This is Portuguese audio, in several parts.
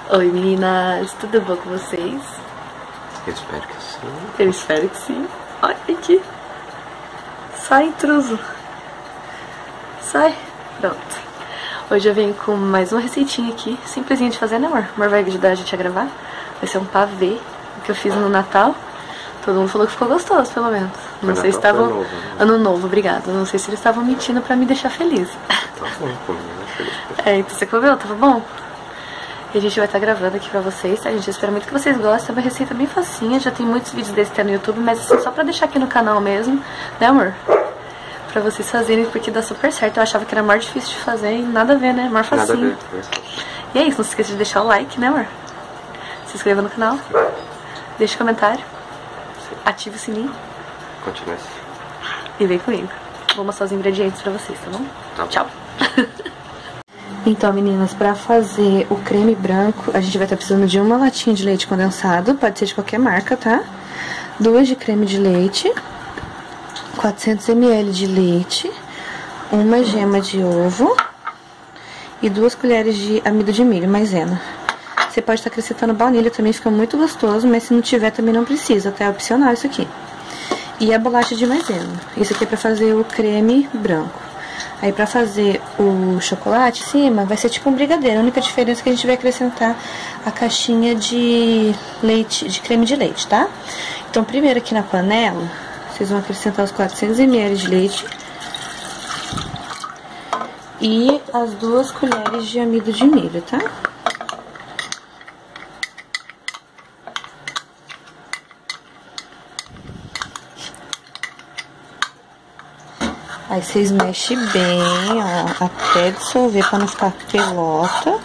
Oi meninas, tudo bom com vocês? Eu espero que sim. Eu espero que sim. Olha aqui. Sai, intruso. Sai. Pronto. Hoje eu venho com mais uma receitinha aqui, simplesinha de fazer, né amor? O amor vai ajudar a gente a gravar. Vai ser um pavê que eu fiz no Natal. Todo mundo falou que ficou gostoso, pelo menos. Não sei se estavam... Ano novo, né? Ano novo, obrigada. Não sei se eles estavam mentindo pra me deixar feliz. Tá bom, comigo, feliz. Então você comeu? Tava bom? E a gente vai estar gravando aqui pra vocês, tá? A gente espera muito que vocês gostem. É uma receita bem facinha, já tem muitos vídeos desse até no YouTube, mas assim, só pra deixar aqui no canal mesmo, né amor? Pra vocês fazerem, porque dá super certo. Eu achava que era mais difícil de fazer e nada a ver, né? Mais facinho. Nada a ver. E é isso, não se esqueça de deixar o like, né amor? Se inscreva no canal, deixa um comentário, ative o sininho. Continua assim. E vem comigo. Vou mostrar os ingredientes pra vocês, tá bom? Tá bom. Tchau. Então, meninas, pra fazer o creme branco, a gente vai estar precisando de uma latinha de leite condensado, pode ser de qualquer marca, tá? 2 de creme de leite, 400 ml de leite, uma gema de ovo e 2 colheres de amido de milho, maisena. Você pode estar acrescentando baunilha também, fica muito gostoso, mas se não tiver também não precisa, tá? É opcional isso aqui. E a bolacha de maisena. Isso aqui é pra fazer o creme branco. Aí pra fazer o chocolate em cima, vai ser tipo um brigadeiro. A única diferença é que a gente vai acrescentar a caixinha de leite, de creme de leite, tá? Então primeiro aqui na panela, vocês vão acrescentar os 400 ml de leite e as 2 colheres de amido de milho, tá? Aí vocês mexem bem, ó, até dissolver pra não ficar pelota.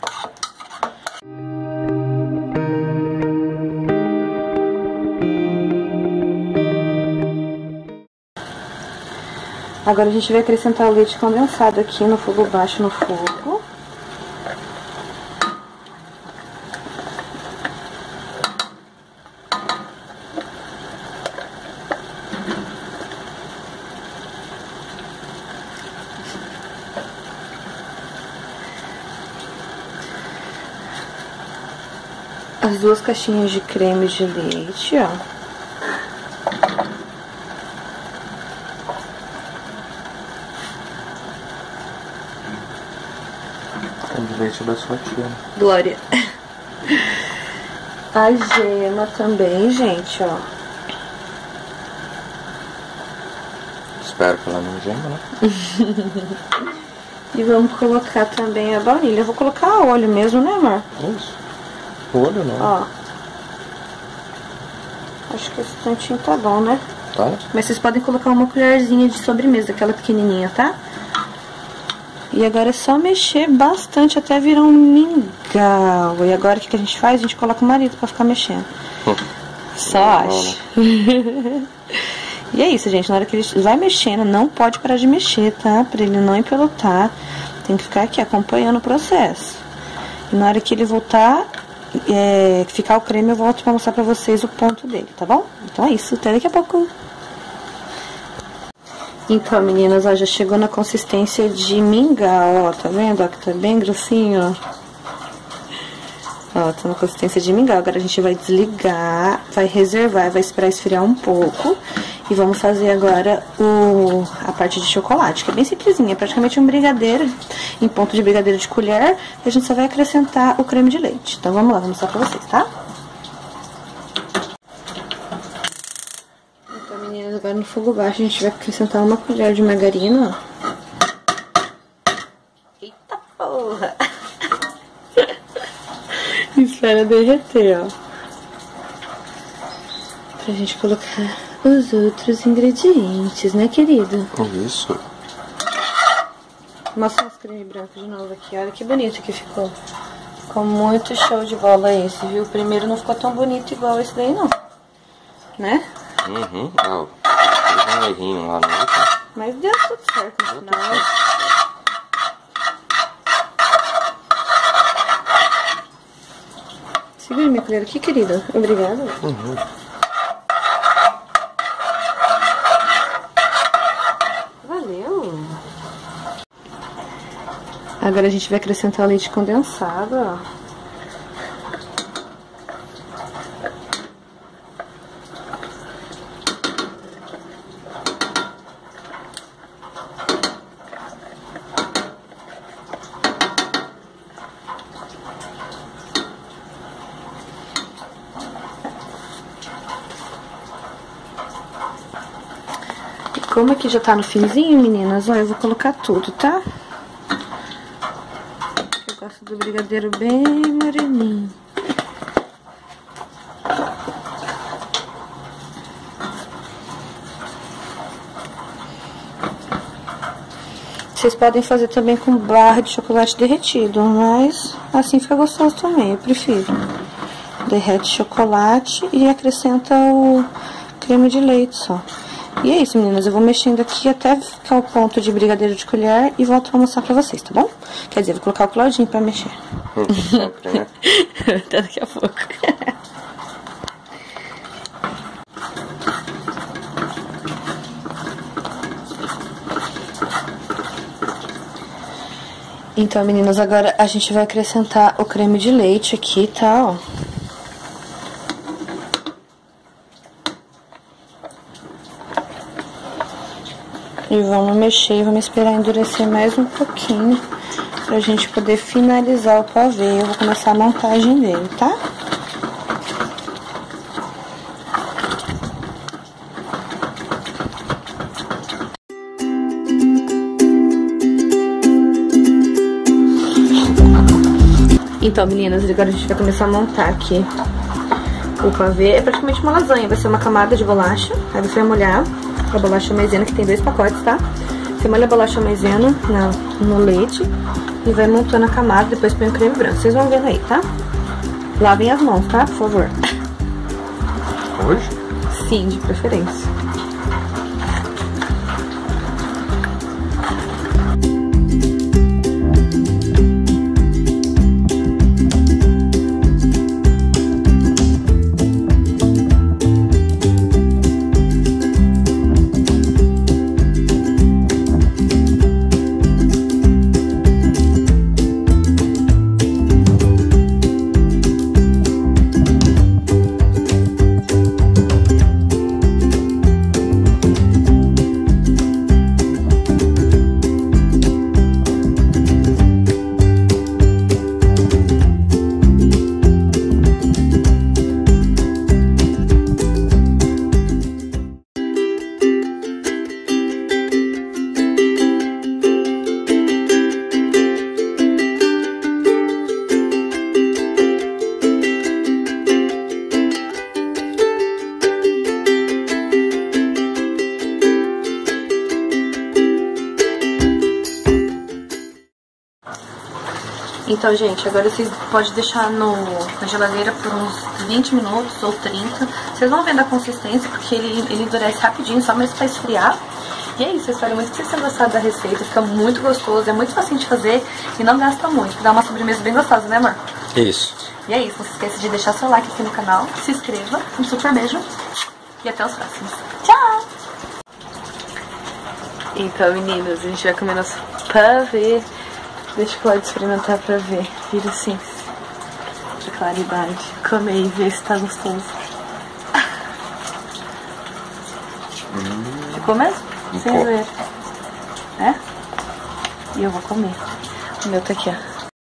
Agora a gente vai acrescentar o leite condensado aqui no fogo baixo no fogo. As 2 caixinhas de creme de leite, ó. Creme de leite da sua tia. Glória. A gema também, gente, ó. Espero que ela não gema, né? E vamos colocar também a baunilha. Eu vou colocar a óleo mesmo, né, amor? Isso. O olho não. Ó. Acho que esse tantinho tá bom, né? Tá? Mas vocês podem colocar uma colherzinha de sobremesa, aquela pequenininha, tá? E agora é só mexer bastante até virar um mingau. E agora o que a gente faz? A gente coloca o marido pra ficar mexendo. Só acho. E é isso, gente. Na hora que ele vai mexendo, não pode parar de mexer, tá? Pra ele não empelotar. Tem que ficar aqui acompanhando o processo. E na hora que ele voltar, ficar o creme, eu volto pra mostrar pra vocês o ponto dele, tá bom? Então é isso, até daqui a pouco. Então, meninas, ó, já chegou na consistência de mingau, ó, tá vendo? Ó, que tá bem grossinho, ó. Ó, tá na consistência de mingau. Agora a gente vai desligar, vai reservar, vai esperar esfriar um pouco. E vamos fazer agora a parte de chocolate, que é bem simplesinha, é praticamente um brigadeiro, em ponto de brigadeiro de colher. E a gente só vai acrescentar o creme de leite. Então vamos lá, vou mostrar pra vocês, tá? Então, meninas, agora no fogo baixo a gente vai acrescentar uma colher de margarina, ó. Eita porra! Espera derreter, ó. Pra gente colocar os outros ingredientes, né, querido? Isso. Mostra os creme branco de novo aqui. Olha que bonito que ficou. Ficou muito show de bola esse, viu? O primeiro não ficou tão bonito igual esse daí, não. Né? Uhum. Ah, teve um errinho lá no outro. Mas deu tudo certo no final. Segura minha colher aqui, querida. Obrigada. Uhum. Valeu. Agora a gente vai acrescentar o leite condensado, ó. Como aqui já tá no finzinho, meninas, ó, eu vou colocar tudo, tá? Eu gosto do brigadeiro bem moreninho. Vocês podem fazer também com barra de chocolate derretido, mas assim fica gostoso também, eu prefiro. Derrete chocolate e acrescenta o creme de leite só. E é isso, meninas, eu vou mexendo aqui até ficar o ponto de brigadeiro de colher e volto a mostrar pra vocês, tá bom? Quer dizer, vou colocar o Claudinho pra mexer. Sempre, né? Até daqui a pouco. Então, meninas, agora a gente vai acrescentar o creme de leite aqui, tá, ó. E vamos mexer e vamos esperar endurecer mais um pouquinho pra gente poder finalizar o pavê. Eu vou começar a montagem dele, tá? Então, meninas, agora a gente vai começar a montar aqui o pavê. É praticamente uma lasanha, vai ser uma camada de bolacha. Aí você vai molhar a bolacha maisena, que tem 2 pacotes, tá? Você molha a bolacha maisena no leite e vai montando a camada, depois põe o creme branco. Vocês vão vendo aí, tá? Lavem as mãos, tá? Por favor. Hoje? Sim, de preferência. Então, gente, agora vocês podem deixar na geladeira por uns 20 minutos ou 30. Vocês vão vendo a consistência, porque ele endurece rapidinho, só mesmo pra esfriar. E é isso, eu espero muito que vocês tenham gostado da receita. Fica muito gostoso, é muito fácil de fazer e não gasta muito. Dá uma sobremesa bem gostosa, né, amor? Isso. E é isso, não se esqueça de deixar seu like aqui no canal, se inscreva, um super beijo e até os próximos. Tchau! Então, meninas, a gente vai comer nosso pavê. Deixa o Claudio experimentar pra ver. Vira assim, de claridade. Comer e ver se tá gostoso. Ficou mesmo? Sem ver. É? E eu vou comer. O meu tá aqui, ó.